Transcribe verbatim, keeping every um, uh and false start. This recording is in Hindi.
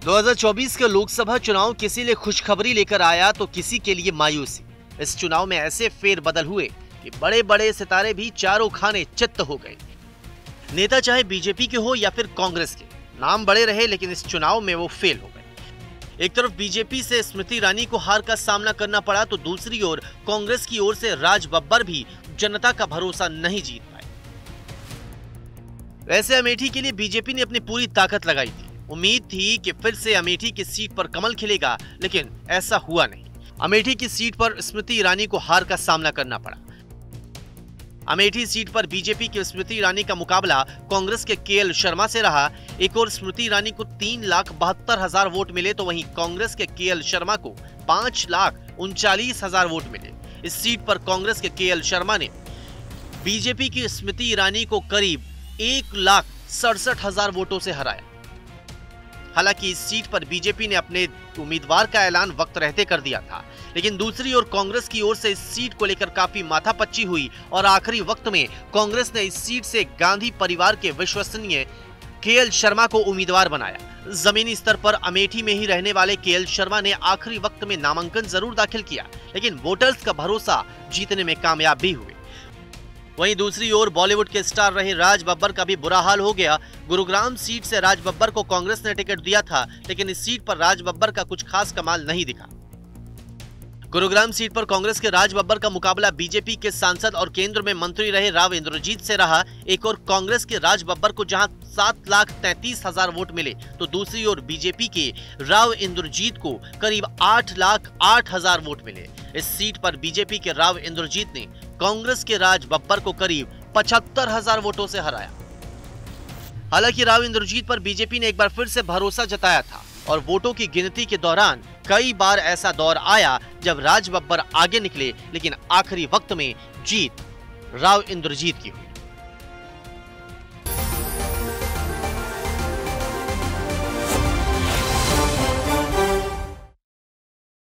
दो हज़ार चौबीस के लोकसभा चुनाव किसी लिए खुशखबरी लेकर आया तो किसी के लिए मायूसी। इस चुनाव में ऐसे फेरबदल हुए कि बड़े बड़े सितारे भी चारों खाने चित्त हो गए। नेता चाहे बीजेपी के हो या फिर कांग्रेस के, नाम बड़े रहे लेकिन इस चुनाव में वो फेल हो गए। एक तरफ बीजेपी से स्मृति ईरानी को हार का सामना करना पड़ा तो दूसरी ओर कांग्रेस की ओर से राज बब्बर भी जनता का भरोसा नहीं जीत पाए। वैसे अमेठी के लिए बीजेपी ने अपनी पूरी ताकत लगाई थी। उम्मीद थी कि फिर से अमेठी की सीट पर कमल खिलेगा, लेकिन ऐसा हुआ नहीं। अमेठी की सीट पर स्मृति ईरानी को हार का सामना करना पड़ा। अमेठी सीट पर बीजेपी की स्मृति ईरानी का मुकाबला कांग्रेस के के एल शर्मा से रहा। एक और स्मृति ईरानी को तीन लाख बहत्तर हजार वोट मिले तो वहीं कांग्रेस के के एल शर्मा को पांच लाख उनचालीस हजार वोट मिले। इस सीट पर कांग्रेस के के एल शर्मा ने बीजेपी की स्मृति ईरानी को करीब एक लाख सड़सठ हजार वोटों से हराया। हालांकि इस सीट पर बीजेपी ने अपने उम्मीदवार का ऐलान वक्त रहते कर दिया था, लेकिन दूसरी ओर कांग्रेस की ओर से इस सीट को लेकर काफी माथापच्ची हुई और आखिरी वक्त में कांग्रेस ने इस सीट से गांधी परिवार के विश्वसनीय के एल शर्मा को उम्मीदवार बनाया। जमीनी स्तर पर अमेठी में ही रहने वाले के एल शर्मा ने आखिरी वक्त में नामांकन जरूर दाखिल किया, लेकिन वोटर्स का भरोसा जीतने में कामयाब भी हुए। वहीं दूसरी ओर बॉलीवुड के स्टार रहे राज बब्बर का भी बुरा हाल हो गया। गुरुग्राम सीट से राज बब्बर को कांग्रेस ने टिकट दिया था, लेकिन इस सीट पर राज बब्बर का कुछ खास कमाल नहीं दिखा। गुरुग्राम सीट पर कांग्रेस के राज बब्बर का मुकाबला बीजेपी के सांसद और केंद्र में मंत्री रहे राव इंद्रजीत से रहा। एक और कांग्रेस के राज बब्बर को जहां सात लाख तैंतीस हजार वोट मिले तो दूसरी ओर बीजेपी के राव इंद्रजीत को करीब आठ लाख आठ हजार वोट मिले। इस सीट पर बीजेपी के राव इंद्रजीत ने कांग्रेस के राज बब्बर को करीब पचहत्तर हजार वोटों से हराया। हालांकि राव इंद्रजीत पर बीजेपी ने एक बार फिर से भरोसा जताया था और वोटों की गिनती के दौरान कई बार ऐसा दौर आया जब राज बब्बर आगे निकले, लेकिन आखिरी वक्त में जीत राव इंद्रजीत की हुई।